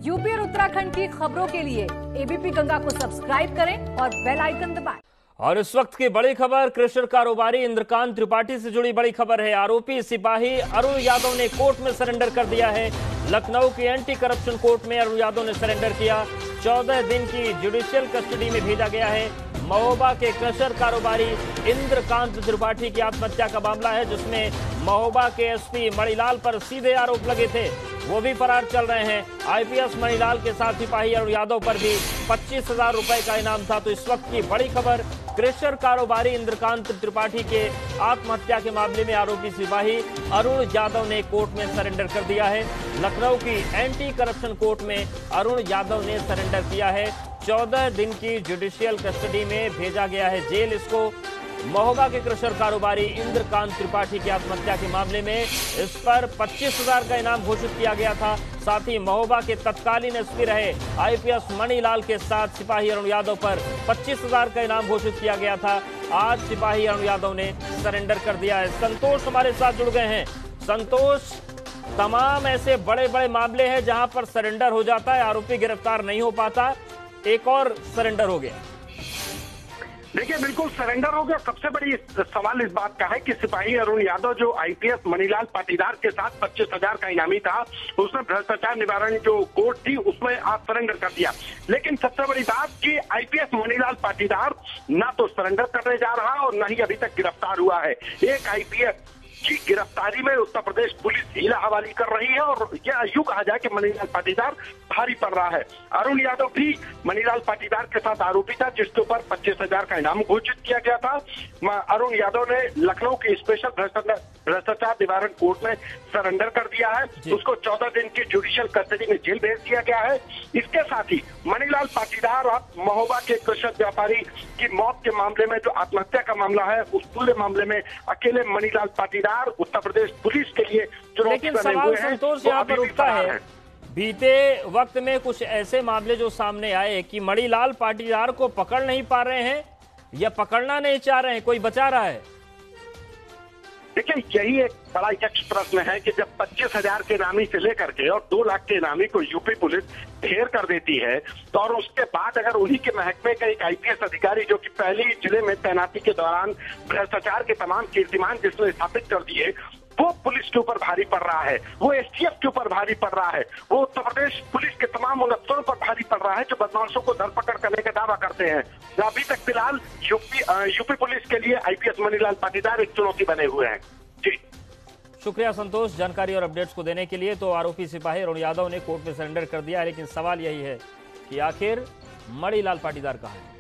UP और उत्तराखंड की खबरों के लिए एबीपी गंगा को सब्सक्राइब करें और बेल आइकन दबाएं। और इस वक्त की बड़ी खबर कृषि कारोबारी इंद्रकांत त्रिपाठी से जुड़ी बड़ी खबर है। आरोपी सिपाही अरुण यादव ने कोर्ट में सरेंडर कर दिया है। लखनऊ की एंटी करप्शन कोर्ट में अरुण यादव ने सरेंडर किया। 14 दिन की जुडिशियल कस्टडी में भेजा गया है। महोबा के क्रशर कारोबारी इंद्रकांत त्रिपाठी की आत्महत्या का मामला है, जिसमें महोबा के एसपी मणिलाल पर सीधे आरोप लगे थे, वो भी फरार चल रहे हैं। आईपीएस मणिलाल के साथ सिपाही अरुण यादव पर भी 25,000 रुपए का इनाम था। तो इस वक्त की बड़ी खबर, क्रशर कारोबारी इंद्रकांत त्रिपाठी के आत्महत्या के मामले में आरोपी सिपाही अरुण यादव ने कोर्ट में सरेंडर कर दिया है। लखनऊ की एंटी करप्शन कोर्ट में अरुण यादव ने सरेंडर किया है। 14 दिन की जुडिशियल कस्टडी में भेजा गया है जेल इसको। महोबा के क्रशर कारोबारी इंद्रकांत त्रिपाठी की आत्महत्या के मामले में इस पर 25,000 का इनाम घोषित किया गया था। साथ ही महोबा के तत्कालीन एसपी रहे आईपीएस मणिलाल के साथ सिपाही अरुण यादव पर 25,000 का इनाम घोषित किया गया था। आज सिपाही अरुण यादव ने सरेंडर कर दिया है। संतोष हमारे साथ जुड़ गए हैं। संतोष, तमाम ऐसे बड़े बड़े मामले हैं जहां पर सरेंडर हो जाता है, आरोपी गिरफ्तार नहीं हो पाता, एक और सरेंडर हो गया। देखिए, बिल्कुल सरेंडर हो गया। सबसे बड़ी सवाल इस बात का है कि सिपाही अरुण यादव जो आईपीएस मणिलाल पाटीदार के साथ 25,000 का इनामी था, उसने भ्रष्टाचार निवारण जो कोर्ट थी उसमें आज सरेंडर कर दिया। लेकिन सबसे बड़ी बात कि आईपीएस मणिलाल पाटीदार ना तो सरेंडर करने जा रहा और न ही अभी तक गिरफ्तार हुआ है। एक आईपीएस की गिरफ्तारी में उत्तर प्रदेश पुलिस हीला हवाली कर रही है और यह यूं कहा जाए कि मणिलाल पाटीदार भारी पड़ रहा है। अरुण यादव भी मणिलाल पाटीदार के साथ आरोपी था, जिसके ऊपर 25,000 का इनाम घोषित किया गया था। अरुण यादव ने लखनऊ के स्पेशल भ्रष्टाचार निवारण कोर्ट में सरेंडर कर दिया है। उसको 14 दिन की जुडिशियल कस्टडी में जेल भेज दिया गया है। इसके साथ ही मणिलाल पाटीदार और महोबा के कृषक व्यापारी की मौत के मामले में जो आत्महत्या का मामला है, उस पूरे मामले में अकेले मणिलाल पाटीदार उत्तर प्रदेश पुलिस के लिए चुनौती बने हुए हैं। संतोष यहाँ पर उठता है, बीते वक्त में कुछ ऐसे मामले जो सामने आए कि मणिलाल पाटीदार को पकड़ नहीं पा रहे हैं या पकड़ना नहीं चाह रहे हैं, कोई बचा रहा है। देखिए, यही एक बड़ा यक्ष प्रश्न है कि जब 25,000 के इनामी से लेकर के और 2 लाख के इनामी को यूपी पुलिस ढेर कर देती है, तो और उसके बाद अगर उन्हीं के महकमे का एक आईपीएस अधिकारी जो कि पहले ही जिले में तैनाती के दौरान भ्रष्टाचार के तमाम कीर्तिमान जिसने स्थापित कर दिए, वो पुलिस के ऊपर भारी पड़ रहा है, वो एसटीएफ के ऊपर भारी पड़ रहा है, वो उत्तर प्रदेश पुलिस के तमाम उन अफसरों पर भारी पड़ रहा है जो बदमाशों को धरपकड़ करने का दावा करते हैं। अभी तक फिलहाल यूपी पुलिस के लिए आईपीएस मणिलाल पाटीदार एक चुनौती बने हुए हैं। जी शुक्रिया संतोष, जानकारी और अपडेट्स को देने के लिए। तो आरोपी सिपाही अरुण यादव ने कोर्ट में सरेंडर कर दिया है, लेकिन सवाल यही है कि आखिर मणिलाल पाटीदार कहां है।